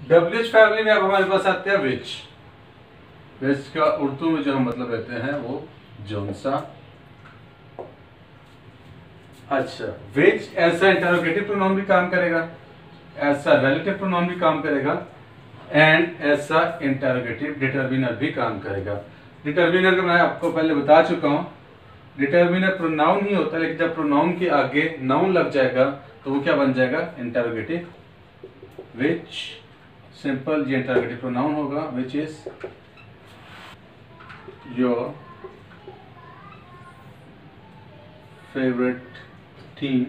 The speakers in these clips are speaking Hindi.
WH फैमिली में अब हमारे पास आते हैं विच। विच का उर्दू में जो हम मतलब लेते हैं वो जोनसा। अच्छा, विच ऐसा इंटरोगेटिव प्रोनाउन भी काम करेगा, ऐसा रिलेटिव प्रोनाउन भी काम करेगा, एंड ऐसा इंटरोगेटिव डिटरमिनर भी काम करेगा। डिटरमिनर का मैं आपको पहले बता चुका हूं, डिटरमिनर प्रोनाउन ही होता है, लेकिन जब प्रोनाउन के आगे नाउन लग जाएगा तो वो क्या बन जाएगा, इंटरोगेटिव। विच सिंपल ये इंटरोगेटिव प्रोनाउन होगा, which is your favourite team.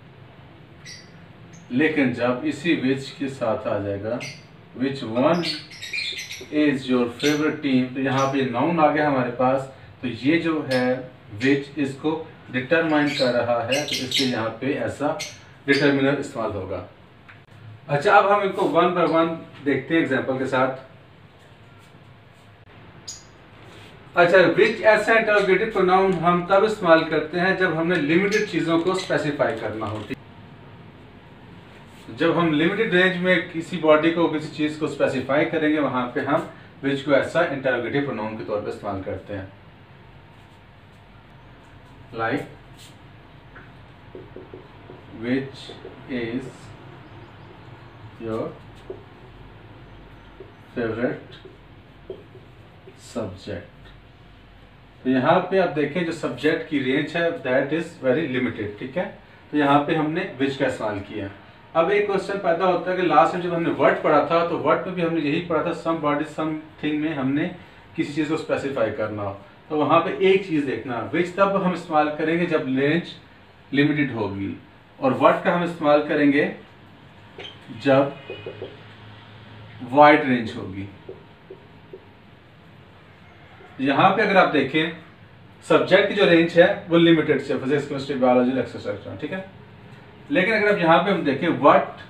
लेकिन जब इसी विच के साथ आ जाएगा which one is your favourite team, तो यहाँ पे नाउन आ गया हमारे पास, तो ये जो है विच इसको डिटरमाइन कर रहा है, तो इसलिए यहाँ पे ऐसा डिटरमिनर इस्तेमाल होगा। अच्छा, अब हम इनको वन बाय वन देखते हैं एग्जांपल के साथ। अच्छा, विच ऐसा इंटरोगेटिव प्रोनाउन हम तब इस्तेमाल करते हैं जब हमने लिमिटेड चीजों को स्पेसिफाई करना होती है। जब हम लिमिटेड रेंज में किसी बॉडी को, किसी चीज को स्पेसिफाई करेंगे, वहां पे हम विच को ऐसा इंटरोगेटिव प्रोनाउन के तौर पे इस्तेमाल करते हैं। Like which is your favourite subject. तो यहाँ पे आप देखें जो सब्जेक्ट की रेंज है दैट इज वेरी लिमिटेड, ठीक है। तो यहाँ पे हमने विच का इस्तेमाल किया। अब एक क्वेश्चन पैदा होता है कि लास्ट में जब हमने वर्ड पढ़ा था तो वर्ड में भी हमने यही पढ़ा था, सम बॉडी समथिंग में हमने किसी चीज को स्पेसिफाई करना हो, तो वहां पे एक चीज देखना, विच तब हम इस्तेमाल करेंगे जब रेंज लिमिटेड होगी, और वर्ड का हम इस्तेमाल करेंगे जब वाइड रेंज होगी। यहाँ पे अगर आप देखें सब्जेक्ट की जो रेंज है वो लिमिटेड से, फिजिक्स केमिस्ट्री बायोलॉजी एक्सेट्रा, ठीक है। लेकिन अगर आप यहाँ पे हम देखें what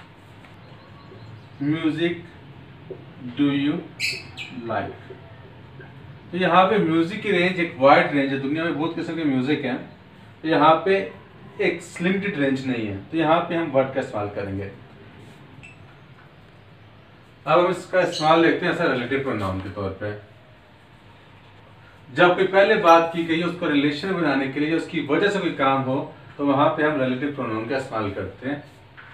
music do you like, तो यहाँ पे म्यूजिक की रेंज एक वाइड रेंज है, दुनिया में बहुत किस्म के म्यूजिक हैं, तो यहाँ पे एक लिमिटेड रेंज नहीं है, तो यहाँ पे हम वर्ड का इस्तेमाल करेंगे। अब हम इसका इस्तेमाल देखते हैं ऐसा रिलेटिव प्रोनाउन के तौर पे। जब कोई पहले बात की गई उसको रिलेशन बनाने के लिए, उसकी वजह से कोई काम हो, तो वहां पे हम रिलेटिव प्रोनाउन का इस्तेमाल करते हैं।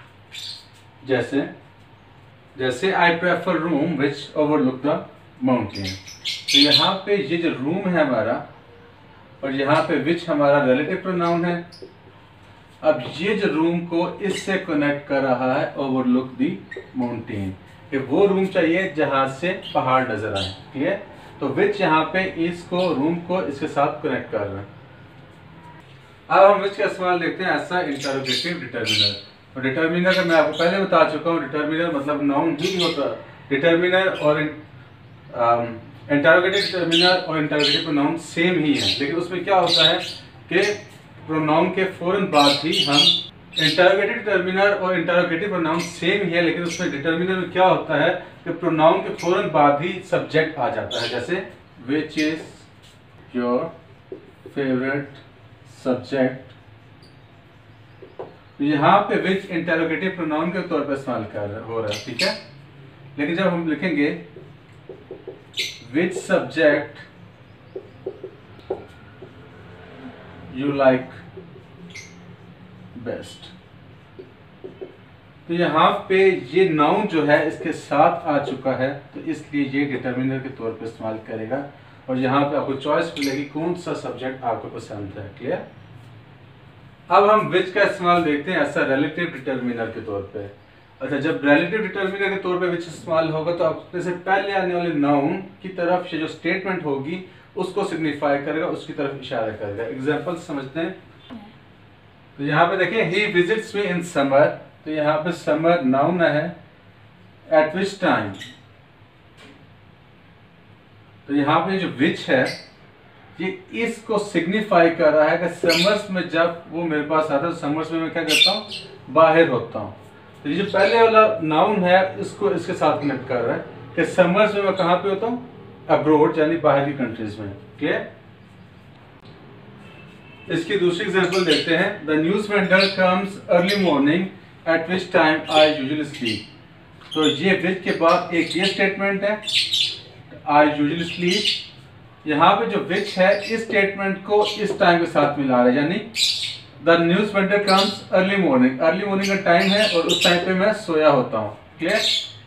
जैसे I prefer room which overlook the mountain, तो यहाँ पे ये जो रूम है हमारा और यहाँ पे विच हमारा रिलेटिव प्रोनाउन है। अब ये जो रूम को इससे कनेक्ट कर रहा है ओवरलुक द माउंटेन, कि वो रूम चाहिए जहां से पहाड़ नजर आए, ठीक है। तो विच यहाँ पे इसको रूम को इसके साथ कनेक्ट कर रहा है। अब हम विच का इस्तेमाल देखते हैं ऐसा इंटरोगेटिव डिटरमिनर। तो डिटरमिनर का मैं आपको पहले बता चुका हूँ, डिटरमिनर मतलब नाउन ही नहीं होता। डिटरमिनर और इंटरोगेटिव डिटरमिनर और इंटरोगेटिव प्रोनाउन सेम ही है, लेकिन उसमें क्या होता है कि प्रोनाउन के फौरन बाद ही हम इंटरोगेटिव डिटरमिनर और इंटरोगेटिव प्रोनाउन सेम ही है, लेकिन उसमें डिटरमिनर में क्या होता है कि प्रोनाउन के फौरन बाद ही सब्जेक्ट आ जाता है। जैसे which is your favourite subject, यहाँ पे विच इंटरोगेटिव प्रोनाउन के तौर पर इस्तेमाल हो रहा है, ठीक है। लेकिन जब हम लिखेंगे which subject you like best, तो यहाँ पे ये नाउन जो है इसके साथ आ चुका है, तो इसलिए ये डिटरमिनर के तौर पे इस्तेमाल करेगा, और यहाँ पे आपको चॉइस मिलेगी कौन सा सब्जेक्ट आपको पसंद है। क्लियर। अब हम विच का इस्तेमाल देखते हैं ऐसा रिलेटिव डिटरमिनर के तौर पे। अच्छा, जब रिलेटिव डिटरमिनर के तौर पे विच इस्तेमाल होगा तो अपने से पहले आने वाले नाउन की तरफ से जो स्टेटमेंट होगी उसको सिग्निफाई करेगा, उसकी तरफ इशारा करेगा। एग्जाम्पल समझते हैं। तो यहाँ पे देखिए ही विजिट्स मी इन समर, तो यहाँ पे समर नाउन है, एट विच टाइम, तो यहाँ पे जो विच है ये इसको सिग्निफाई कर रहा है कि समर्स में जब वो मेरे पास आता है तो समर्स में मैं क्या करता हूँ, बाहर होता हूँ। तो ये जो पहले वाला नाउन है इसको इसके साथ कनेक्ट कर रहा है कि समर्स में मैं कहाँ पे होता हूँ, अब्रोड यानी बाहर की कंट्रीज में। क्लियर। इसकी दूसरी एग्जांपल देखते हैं। The news vendor comes early morning at which time I usually sleep, तो ये विच के बाद एक ये स्टेटमेंट है, आई यूजुअली स्लीप। यहाँ पे जो विच है इस स्टेटमेंट को इस टाइम के साथ मिला रहा है, यानी the news vendor comes early morning. Early morning का टाइम है और उस टाइम पे मैं सोया होता हूँ। क्लियर?